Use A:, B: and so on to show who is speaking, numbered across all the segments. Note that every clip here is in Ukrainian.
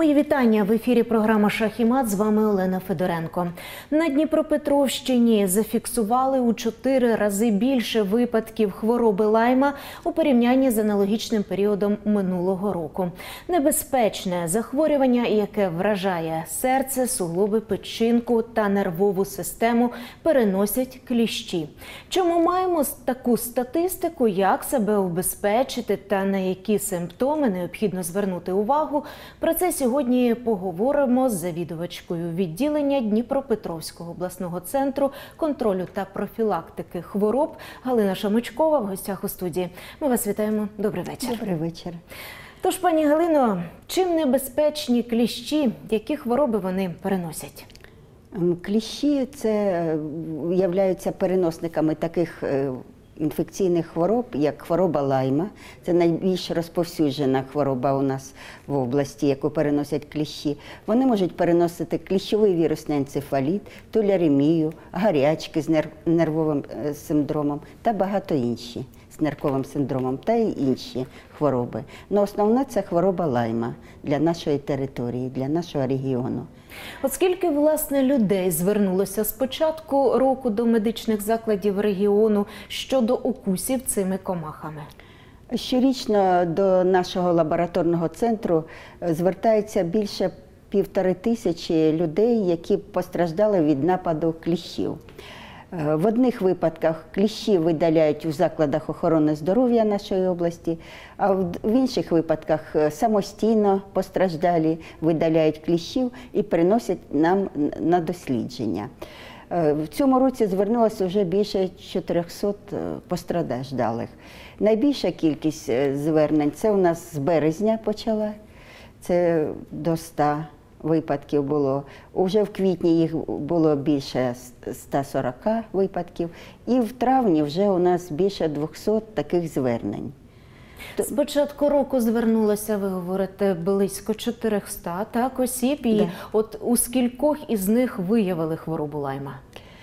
A: Мої вітання. В ефірі програма «Шах і мат». З вами Олена Федоренко. На Дніпропетровщині зафіксували у 4 рази більше випадків хвороби лайма у порівнянні з аналогічним періодом минулого року. Небезпечне захворювання, яке вражає серце, суглоби, печінку та нервову систему, переносять кліщі. Чому маємо таку статистику, як себе убезпечити та на які симптоми необхідно звернути увагу? Про це сьогодні поговоримо з завідувачкою відділення Дніпропетровського обласного центру контролю та профілактики хвороб Галина Шамочкова в гостях у студії. Ми вас вітаємо. Добрий вечір.
B: Добрий вечір.
A: Тож, пані Галино, чим небезпечні кліщі, які хвороби вони переносять?
B: Кліщі – це являються переносниками таких інфекційних хвороб, як хвороба лайма. Це найбільш розповсюджена хвороба у нас в області, яку переносять кліщі. Вони можуть переносити кліщовий вірусний енцефаліт, туляремію, гарячки з нервовим синдромом та багато інші з нирковим синдромом та й інші хвороби. Но основна – це хвороба лайма для нашої території, для нашого регіону.
A: От скільки, власне, людей звернулося з початку року до медичних закладів регіону щодо укусів цими комахами?
B: Щорічно до нашого лабораторного центру звертається більше 1500 людей, які постраждали від нападу кліщів. В одних випадках кліщі видаляють у закладах охорони здоров'я нашої області, а в інших випадках самостійно постраждалі видаляють кліщів і приносять нам на дослідження. В цьому році звернулося вже більше 400 постраждалих. Найбільша кількість звернень – це у нас з березня почала, це до 100 випадків було. Уже в квітні їх було більше 140 випадків. І в травні вже у нас більше 200 таких звернень.
A: З початку року звернулося, ви говорите, близько 400 осіб. І
B: да.
A: От у скількох із них виявили хворобу лайма?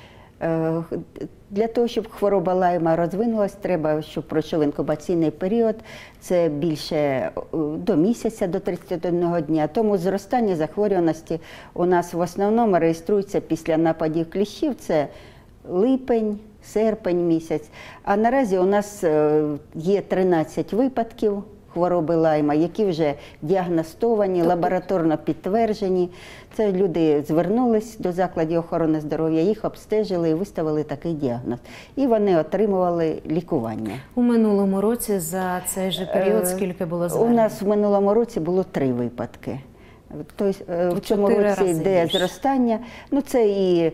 B: Для того, щоб хвороба лайма розвинулась, треба, щоб пройшов інкубаційний період, це більше до місяця, до 31 дня. Тому зростання захворюваності у нас в основному реєструється після нападів кліщів, це липень, серпень місяць. А наразі у нас є 13 випадків хвороби лайма, які вже діагностовані, лабораторно підтверджені. Це люди звернулись до закладів охорони здоров'я, їх обстежили і виставили такий діагноз. І вони отримували лікування.
A: У минулому році за цей же період скільки було звернень?
B: У нас в минулому році було 3 випадки. Тобто, в цьому році йде зростання. Ну, це і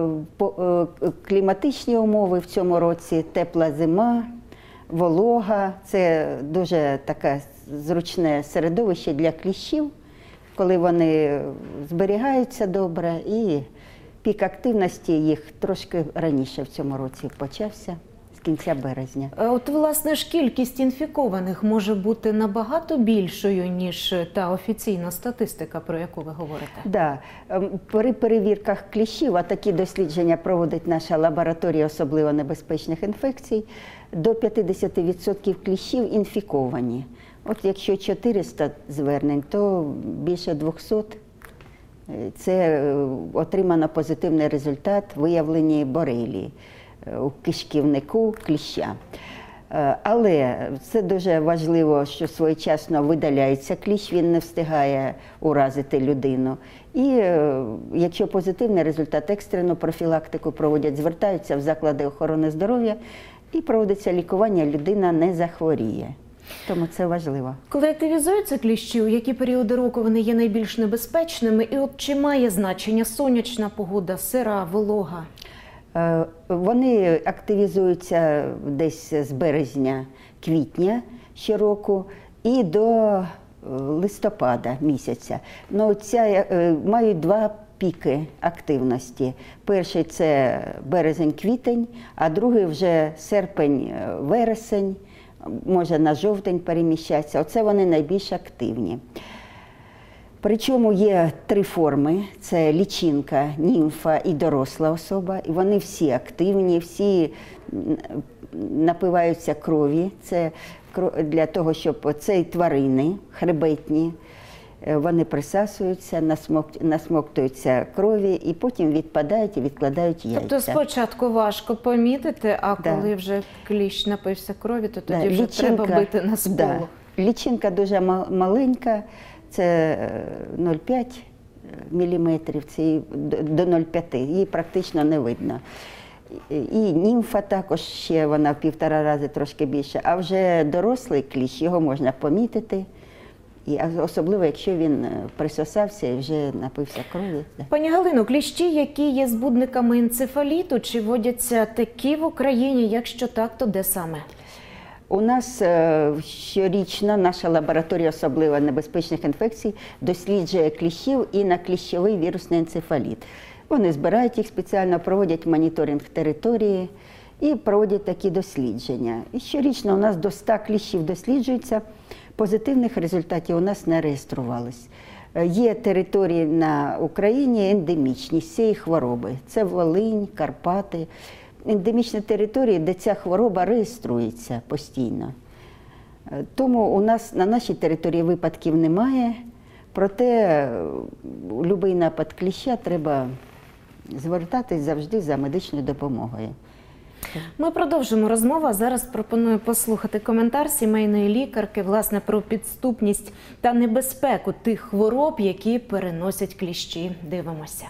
B: кліматичні умови в цьому році, тепла зима, волога. Це дуже таке зручне середовище для кліщів, коли вони зберігаються добре, і пік активності їх трошки раніше в цьому році почався, з кінця березня.
A: От, власне ж, кількість інфікованих може бути набагато більшою, ніж та офіційна статистика, про яку ви говорите?
B: Так. При перевірках кліщів, а такі дослідження проводить наша лабораторія особливо небезпечних інфекцій, до 50% кліщів інфіковані. От якщо 400 звернень, то більше 200 – це отримано позитивний результат виявлення борелії у кишківнику кліща. Але це дуже важливо, що своєчасно видаляється кліщ, він не встигає уразити людину. І якщо позитивний результат, екстрену профілактику проводять, звертаються в заклади охорони здоров'я і проводиться лікування, людина не захворіє. Тому це важливо.
A: Коли активізуються кліщі, у які періоди року вони є найбільш небезпечними? І от чи має значення сонячна погода, сира, волога?
B: Вони активізуються десь з березня-квітня щороку і до листопада місяця. Ну, мають 2 піки активності. Перший – це березень-квітень, а другий вже серпень-вересень, може на жовтень переміщатися. Оце вони найбільш активні. Причому є 3 форми – це личинка, німфа і доросла особа. І вони всі активні, всі напиваються крові. Це для того, щоб це і тварини хребетні, Вони присасуються, насмоктуються крові і потім відпадають і відкладають яйця.
A: Тобто спочатку важко помітити, а
B: Да.
A: коли вже кліщ напився крові, то тоді
B: Да,
A: вже треба бити на сполох.
B: да. Лічинка дуже маленька, це 0,5 мм, це до 0,5, її практично не видно. І німфа також ще, вона в 1,5 рази трошки більше, а вже дорослий кліщ, його можна помітити, і особливо, якщо він присосався і вже напився крові. Да.
A: Пані Галино, кліщі, які є збудниками енцефаліту, чи водяться такі в Україні? Якщо так, то де саме?
B: У нас щорічно наша лабораторія особливо небезпечних інфекцій досліджує кліщів і на кліщовий вірусний енцефаліт. Вони збирають їх спеціально, проводять моніторинг території і проводять такі дослідження. І щорічно у нас до 100 кліщів досліджується, позитивних результатів у нас не реєструвалось. Є території на Україні ендемічні з цієї хвороби. Це Волинь, Карпати. Ендемічні території, де ця хвороба реєструється постійно. Тому у нас на нашій території випадків немає, проте будь-який напад кліща треба звертатись завжди за медичною допомогою.
A: Ми продовжимо розмову, а зараз пропоную послухати коментар сімейної лікарки, власне, про підступність та небезпеку тих хвороб, які переносять кліщі. Дивимося.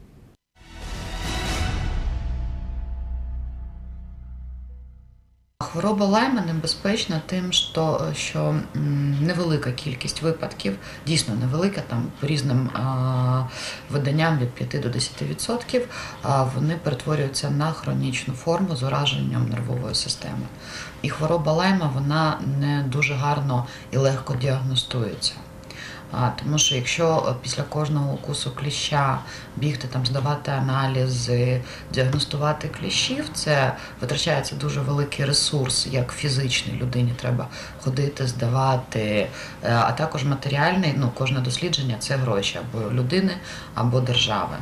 C: Хвороба Лайма небезпечна тим, що невелика кількість випадків, дійсно невелика, там по різним виданням від 5 до 10%, вони перетворюються на хронічну форму з ураженням нервової системи. І хвороба Лайма, вона не дуже гарно і легко діагностується. Тому що якщо після кожного укусу кліща бігти, здавати аналізи, діагностувати кліщів, це витрачається дуже великий ресурс, як фізичний, людині треба ходити, здавати, а також матеріальний, кожне дослідження – це гроші або людини, або держави.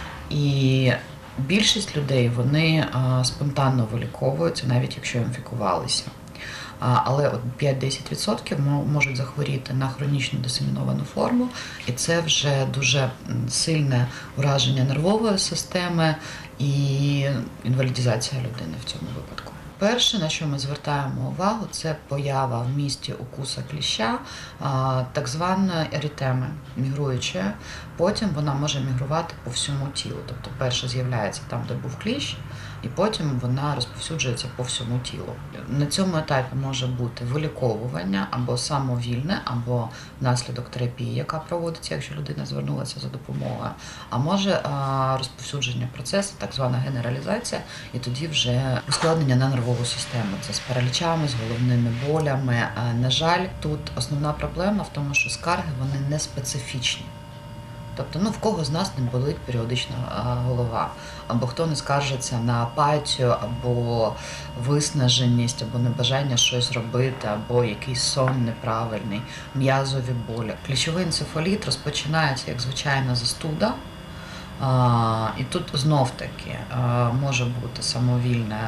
C: І більшість людей, вони спонтанно виліковуються, навіть якщо інфікувалися. Але 5-10% можуть захворіти на хронічну дисеміновану форму, і це вже дуже сильне ураження нервової системи і інвалідизація людини в цьому випадку. Перше, на що ми звертаємо увагу, це поява в місці укуса кліща так званої ерітеми мігруючої. Потім вона може мігрувати по всьому тілу. Тобто перше з'являється там, де був кліщ, і потім вона розповсюджується по всьому тілу. На цьому етапі може бути виліковування або самовільне, або внаслідок терапії, яка проводиться, якщо людина звернулася за допомогою, а може розповсюдження процесу, так звана генералізація, і тоді вже ускладнення на нервову систему. Це з паралічами, з головними болями. На жаль, тут основна проблема в тому, що скарги, вони не специфічні. Тобто, в кого з нас не болить періодично голова, або хто не скаржиться на апатію, або виснаженість, або небажання щось робити, або якийсь сон неправильний, м'язові болі. Кліщовий енцефаліт розпочинається як звичайна застуда, і тут знов-таки може бути самовільне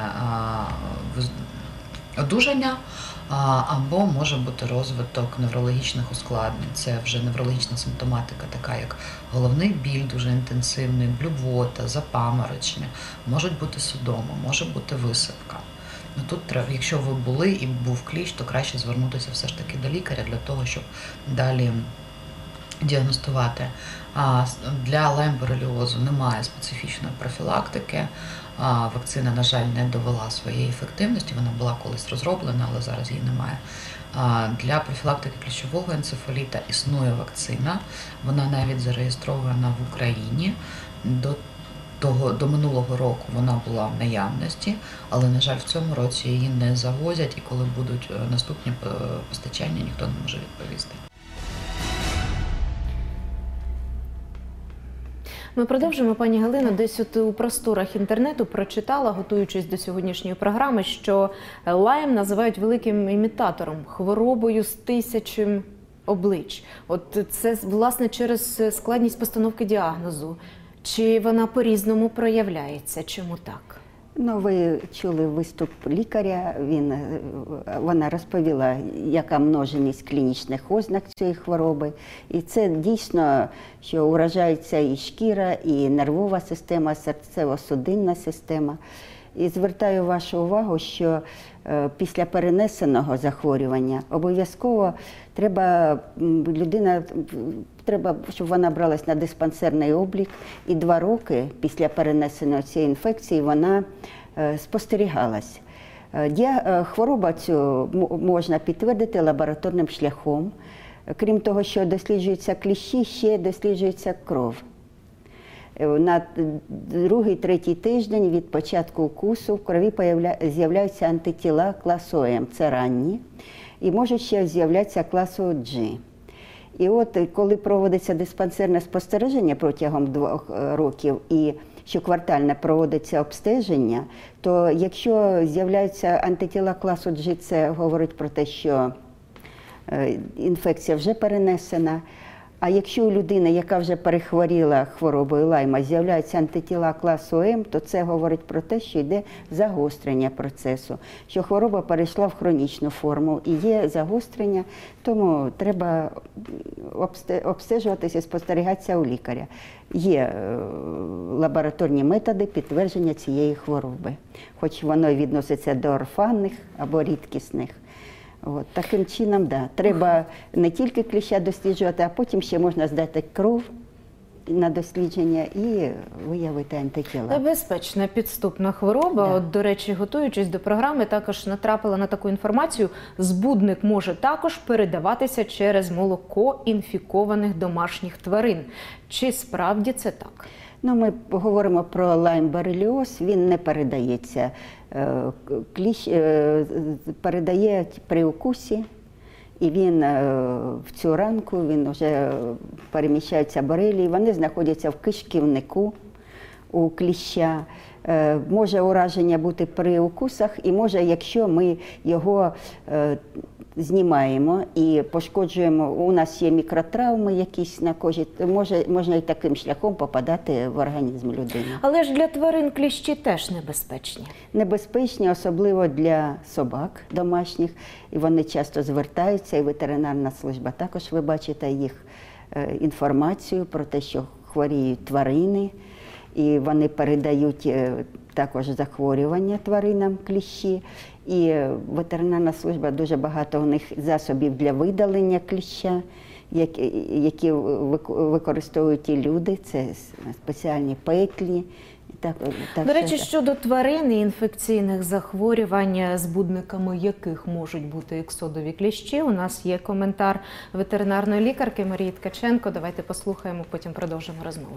C: одужання, або може бути розвиток неврологічних ускладнень. Це вже неврологічна симптоматика, така як головний біль дуже інтенсивний, блювота, запаморочення, можуть бути судоми, може бути висипка. Тут треба, якщо ви були і був кліщ, то краще звернутися все ж таки до лікаря для того, щоб далі діагностувати. Для лаймбореліозу немає специфічної профілактики. Вакцина, на жаль, не довела своєї ефективності, вона була колись розроблена, але зараз її немає. Для профілактики кліщового енцефаліта існує вакцина, вона навіть зареєстрована в Україні. До минулого року вона була в наявності, але, на жаль, в цьому році її не завозять, і коли будуть наступні постачання, ніхто не може відповісти.
A: Ми продовжимо, пані Галино. Десь у просторах інтернету прочитала, готуючись до сьогоднішньої програми, що Лайм називають великим імітатором, хворобою з 1000 облич. От це, власне, через складність постановки діагнозу. Чи вона по-різному проявляється? Чому так?
B: Ну, ви чули виступ лікаря, вона розповіла, яка множеність клінічних ознак цієї хвороби. І це дійсно, що уражається і шкіра, і нервова система, серцево-судинна система. І звертаю вашу увагу, що після перенесеного захворювання обов'язково треба щоб вона бралась на диспансерний облік, і 2 роки після перенесеної цієї інфекції вона спостерігалась. Хворобу цю можна підтвердити лабораторним шляхом. Крім того, що досліджуються кліщі, ще досліджується кров. На 2-3 тиждень від початку укусу в крові з'являються антитіла класу М, це ранні, і можуть ще з'являтися класу G. І от коли проводиться диспансерне спостереження протягом 2 років і щоквартально проводиться обстеження, то якщо з'являються антитіла класу G, це говорить про те, що інфекція вже перенесена. А якщо у людини, яка вже перехворіла хворобою Лайма, з'являються антитіла класу М, то це говорить про те, що йде загострення процесу, що хвороба перейшла в хронічну форму і є загострення, тому треба обстежуватися і спостерігатися у лікаря. Є лабораторні методи підтвердження цієї хвороби, хоч воно відноситься до орфанних або рідкісних. От, таким чином, да. Треба не тільки кліща досліджувати, а потім ще можна здати кров на дослідження і виявити антитіла.
A: Безпечна підступна хвороба.
B: Да.
A: От, до речі, готуючись до програми, також натрапила на таку інформацію. Збудник може також передаватися через молоко інфікованих домашніх тварин. Чи справді це так?
B: Ну, ми говоримо про лайм-бореліоз, він не передається. Кліщ передає при укусі, і він в цю ранку, він вже переміщається борелії, вони знаходяться в кишківнику у кліща. Може ураження бути при укусах, і може, якщо ми його знімаємо і пошкоджуємо, у нас є мікротравми якісь на кожі, можна і таким шляхом попадати в організм людини.
A: Але ж для тварин кліщі теж небезпечні.
B: Небезпечні, особливо для собак домашніх, і вони часто звертаються, і ветеринарна служба також, ви бачите їх інформацію про те, що хворіють тварини, і вони передають також захворювання тваринам кліщі. І ветеринарна служба, дуже багато у них засобів для видалення кліща, які використовують і люди, це спеціальні петлі.
A: До речі, щодо тварин і інфекційних захворювань, збудниками яких можуть бути іксодові кліщі, у нас є коментар ветеринарної лікарки Марії Ткаченко. Давайте послухаємо, потім продовжимо розмову.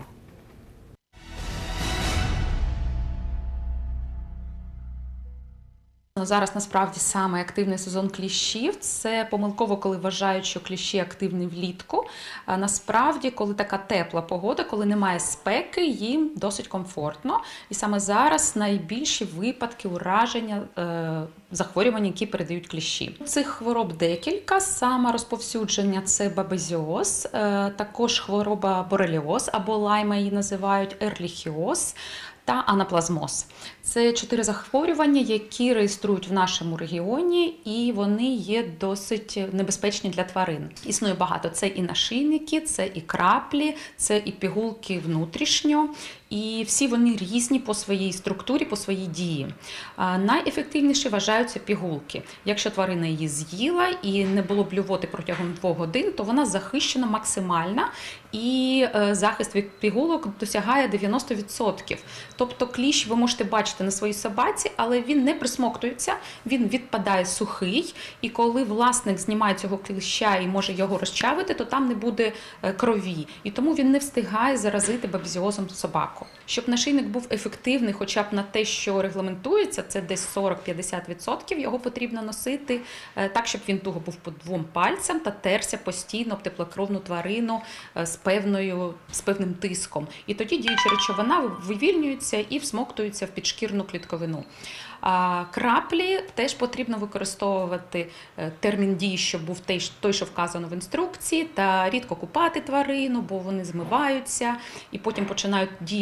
D: Зараз насправді саме активний сезон кліщів. Це помилково, коли вважають, що кліщі активні влітку. А насправді, коли така тепла погода, коли немає спеки, їм досить комфортно. І саме зараз найбільші випадки ураження захворювань, які передають кліщі. Цих хвороб декілька. Саме розповсюдження – це бабезіоз, також хвороба бореліоз або лайма її називають, ерліхіоз та анаплазмоз. Це 4 захворювання, які реєструють в нашому регіоні, і вони є досить небезпечні для тварин. Існує багато. Це і нашийники, це і краплі, це і пігулки внутрішньо. І всі вони різні по своїй структурі, по своїй дії. Найефективніші вважаються пігулки. Якщо тварина її з'їла і не було блювоти протягом 2 годин, то вона захищена максимально, і захист від пігулок досягає 90%. Тобто кліщ ви можете бачити на своїй собаці, але він не присмоктується, він відпадає сухий, і коли власник знімає цього кліща і може його розчавити, то там не буде крові. І тому він не встигає заразити бабезіозом собаку. Щоб нашийник був ефективний хоча б на те, що регламентується, це десь 40-50%, його потрібно носити так, щоб він туго був по 2 пальцям та терся постійно об теплокровну тварину з певним тиском. І тоді діюча речовина вивільнюється і всмоктується в підшкірну клітковину. Краплі теж потрібно використовувати термін дії, щоб був той, що вказано в інструкції, та рідко купати тварину, бо вони змиваються і потім починають діяти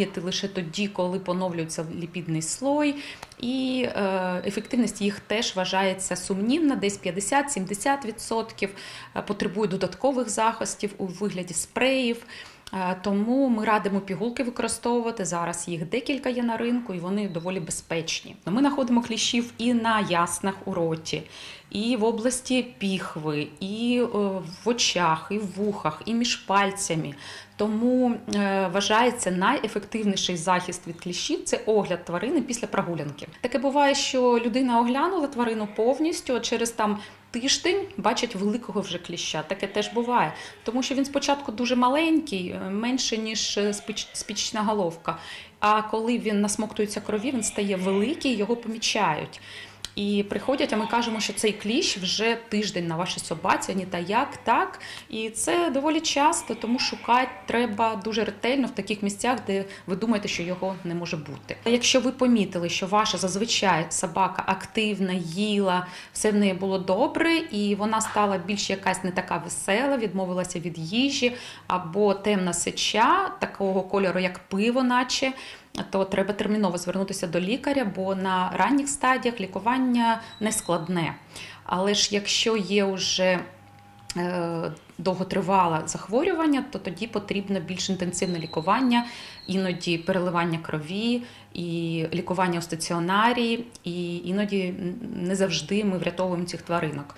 D: діяти лише тоді, коли поновлюється ліпідний слой, і ефективність їх теж вважається сумнівна, десь 50-70%, потребує додаткових захистів у вигляді спреїв. Тому ми радимо пігулки використовувати. Зараз їх декілька є на ринку, і вони доволі безпечні. Ми знаходимо кліщів і на яснах у роті, і в області піхви, і в очах, і в вухах, і між пальцями. Тому вважається найефективніший захист від кліщів – це огляд тварини після прогулянки. Таке буває, що людина оглянула тварину повністю, а через тиждень бачить великого вже кліща. Таке теж буває. Тому що він спочатку дуже маленький, менше, ніж спічна головка. А коли він насмоктується крові, він стає великий, його помічають. І приходять, а ми кажемо, що цей кліщ вже тиждень на вашій собаці, ні та як, так. І це доволі часто, тому шукати треба дуже ретельно в таких місцях, де ви думаєте, що його не може бути. Якщо ви помітили, що ваша зазвичай собака активна, їла, все в неї було добре, і вона стала більш якась не така весела, відмовилася від їжі, або темна сеча, такого кольору, як пиво наче, то треба терміново звернутися до лікаря, бо на ранніх стадіях лікування не складне. Але ж якщо є вже довготривале захворювання, то тоді потрібно більш інтенсивне лікування, іноді переливання крові, і лікування у стаціонарі, і іноді не завжди ми врятовуємо цих тваринок.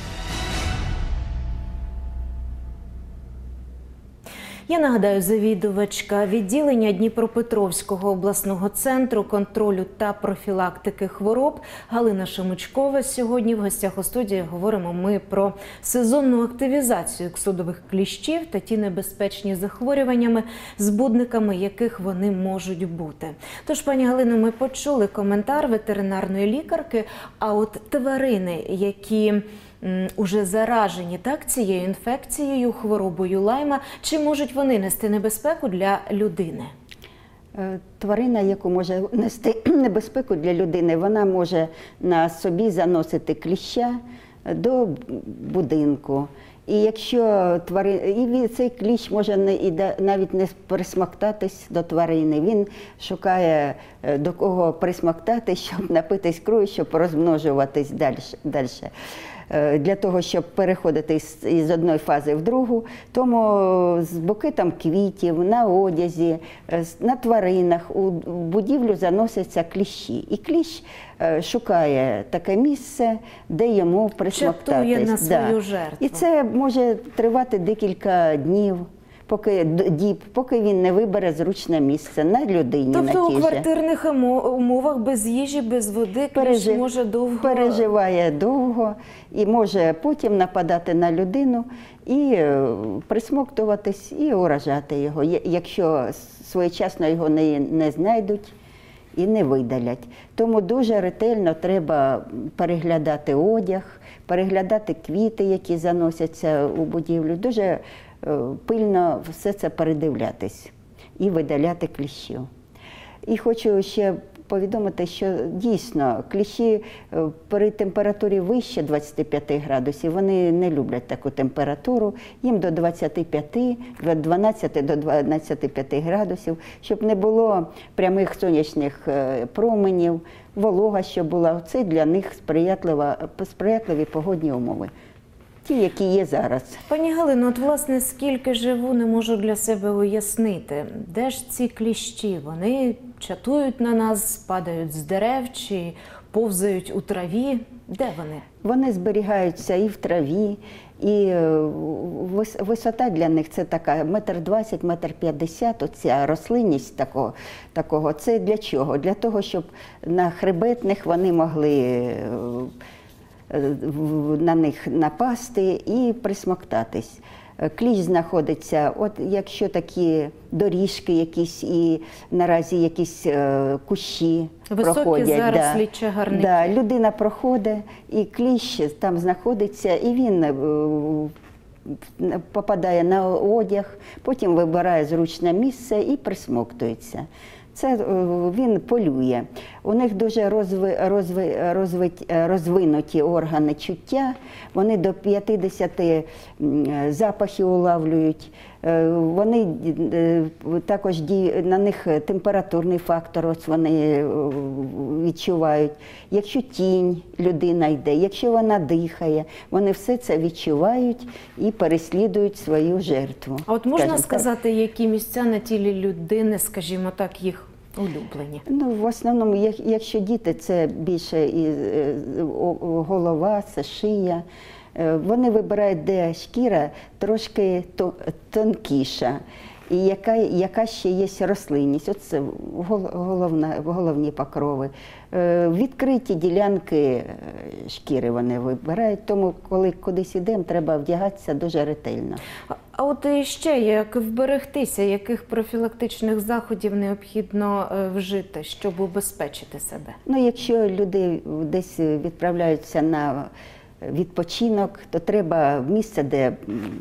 A: Я нагадаю, завідувачка відділення Дніпропетровського обласного центру контролю та профілактики хвороб Галина Шемучкова. Сьогодні в гостях у студії говоримо ми про сезонну активізацію іксодових кліщів та ті небезпечні захворюваннями, збудниками яких вони можуть бути. Тож, пані Галино, ми почули коментар ветеринарної лікарки, а от тварини, які уже заражені цією інфекцією, хворобою Лайма, чи можуть вони нести небезпеку для людини?
B: Тварина, яку може нести небезпеку для людини, вона може на собі заносити кліща до будинку. І якщо цей кліщ може навіть не присмоктатись до тварини, він шукає до кого присмоктати, щоб напитись крові, щоб розмножуватись далі. Для того, щоб переходити з одної фази в другу, тому з букетом квітів, на одязі, на тваринах у будівлю заносяться кліщі. І кліщ шукає таке місце, де йому присмоктатись.
A: Чатує на свою жертву.
B: І це може тривати декілька днів. Поки він не вибере зручне місце на людині.
A: Тобто у квартирних умовах без їжі, без води кліщ може довго...
B: Переживає довго і може потім нападати на людину і присмоктуватись, і уражати його, якщо своєчасно його не знайдуть і не видалять. Тому дуже ретельно треба переглядати одяг, переглядати квіти, які заносяться у будівлю. Дуже пильно все це передивлятись і видаляти кліщів. І хочу ще повідомити, що дійсно кліщі при температурі вище 25 градусів, вони не люблять таку температуру, їм до 25, від 12 до 25 градусів, щоб не було прямих сонячних променів, волога, що була. Це для них сприятливі погодні умови. Ті, які є зараз.
A: Пані Галино, от власне скільки живу, не можу для себе уяснити. Де ж ці кліщі? Вони чатують на нас, падають з дерев чи повзають у траві? Де вони?
B: Вони зберігаються і в траві, і висота для них це така 1,20 м, 1,50 м. Оця рослинність такого. Це для чого? Для того, щоб на хребетних вони могли на них напасти і присмоктатись. Кліщ знаходиться, от якщо такі доріжки якісь і наразі якісь кущі проходять.
A: Високі зарослі чагарники.
B: Да, людина проходить, і кліщ там знаходиться, і він попадає на одяг, потім вибирає зручне місце і присмоктується. Це він полює. У них дуже розвинуті органи чуття, вони до 50 запахів улавлюють. Вони також на них температурний фактор, ось вони відчувають. Якщо тінь людина йде, якщо вона дихає, вони все це відчувають і переслідують свою жертву.
A: А от можна сказати, які місця на тілі людини, скажімо так, їх улюблені?
B: Ну, в основному, якщо діти, це більше і голова, це шия. Вони вибирають, де шкіра трошки тонкіша, і яка ще є рослинність. Оце головні покрови. Відкриті ділянки шкіри вони вибирають, тому коли кудись йдемо, треба вдягатися дуже ретельно.
A: А от ще як вберегтися, яких профілактичних заходів необхідно вжити, щоб убезпечити себе?
B: Ну, якщо люди десь відправляються на відпочинок, то треба в місце, де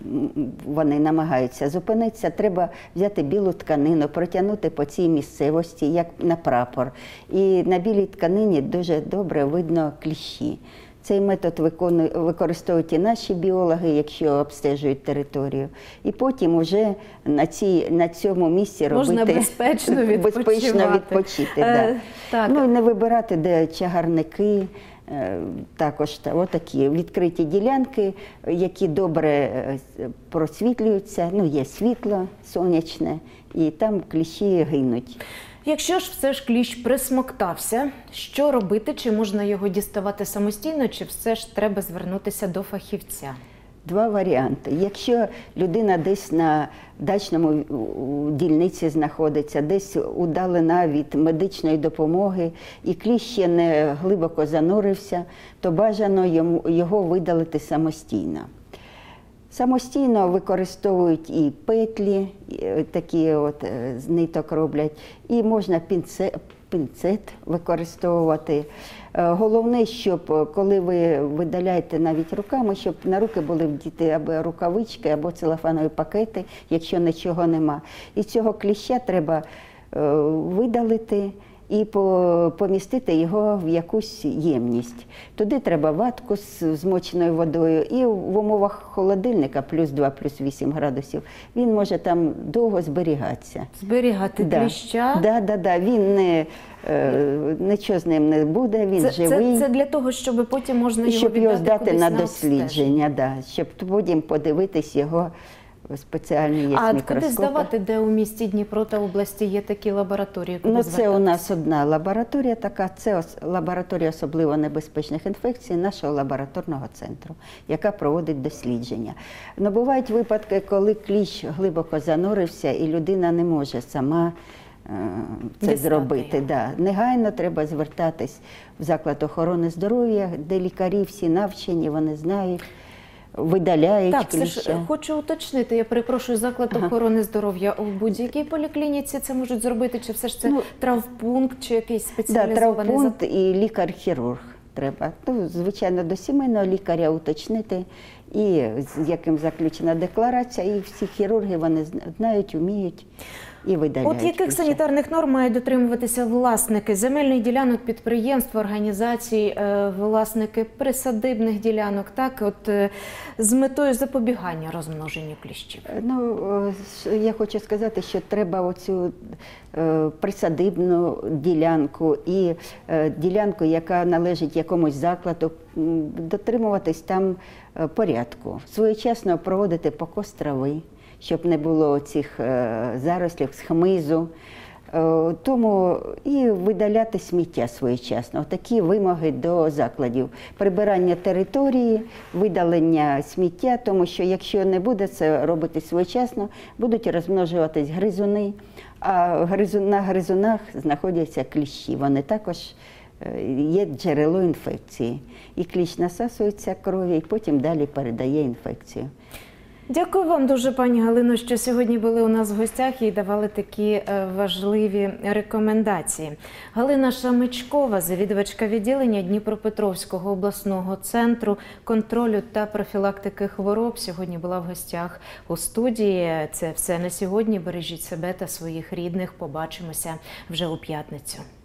B: вони намагаються зупинитися, треба взяти білу тканину, протягнути по цій місцевості, як на прапор. І на білій тканині дуже добре видно кліщі. Цей метод використовують і наші біологи, якщо обстежують територію. І потім вже на цьому місці
A: можна безпечно
B: відпочити. Так. Ну, і не вибирати, де чагарники. Також отакі відкриті ділянки, які добре просвітлюються, ну, є світло сонячне, і там кліщі гинуть.
A: Якщо ж все ж кліщ присмоктався, що робити? Чи можна його діставати самостійно, чи все ж треба звернутися до фахівця?
B: Два варіанти. Якщо людина десь на дачному дільниці знаходиться, десь удалена від медичної допомоги, і кліщ ще не глибоко занурився, то бажано його видалити самостійно. Самостійно використовують і петлі, такі от з ниток роблять, і можна пінцет використовувати. Головне, щоб коли ви видаляєте навіть руками, щоб на руки були вдіти або рукавички, або целофанові пакети, якщо нічого нема. І цього кліща треба видалити і помістити його в якусь ємність. Туди треба ватку з змоченою водою, і в умовах холодильника плюс 2, плюс 8 градусів, він може там довго зберігатися.
A: Зберігати кліща?
B: Так, він нічого з ним не буде, він живий.
A: Це для того, щоб потім можна його
B: щоб його здати на
A: дослідження,
B: дослідження, щоб потім подивитись його. Спеціальні є мікроскопи.
A: Куди здавати, де у місті Дніпро та області є такі лабораторії? Куди
B: це у нас одна лабораторія така, це лабораторія особливо небезпечних інфекцій нашого лабораторного центру, яка проводить дослідження. Но бувають випадки, коли кліщ глибоко занурився і людина не може сама це зробити. Негайно треба звертатись в заклад охорони здоров'я, де лікарі всі навчені, вони знають. Видаляють кліща.
A: Так, все ж хочу уточнити, я перепрошую, заклад охорони здоров'я у будь-якій поліклініці це можуть зробити, чи все ж це травмпункт, чи якийсь спеціалізований
B: травмпункт і лікар-хірург треба. Звичайно, до сімейного лікаря уточнити, і з яким заключена декларація, і всі хірурги, вони знають, вміють. І видаляють.
A: От яких санітарних норм мають дотримуватися власники земельних ділянок, підприємств, організацій, власники присадибних ділянок, так, от з метою запобігання розмноженню кліщів?
B: Ну, я хочу сказати, що треба оцю присадибну ділянку і ділянку, яка належить якомусь закладу, дотримуватись там порядку. Своєчасно проводити покос трави, щоб не було цих зарослів з хмизу, тому і видаляти сміття своєчасно. Такі вимоги до закладів. Прибирання території, видалення сміття, тому що якщо не буде це робити своєчасно, будуть розмножуватись гризуни, а на гризунах знаходяться кліщі. Вони також є джерело інфекції. І кліщ насасується кров'ю і потім далі передає інфекцію.
A: Дякую вам дуже, пані Галино, що сьогодні були у нас в гостях і давали такі важливі рекомендації. Галина Шамичкова, завідувачка відділення Дніпропетровського обласного центру контролю та профілактики хвороб, сьогодні була в гостях у студії. Це все на сьогодні. Бережіть себе та своїх рідних. Побачимося вже у п'ятницю.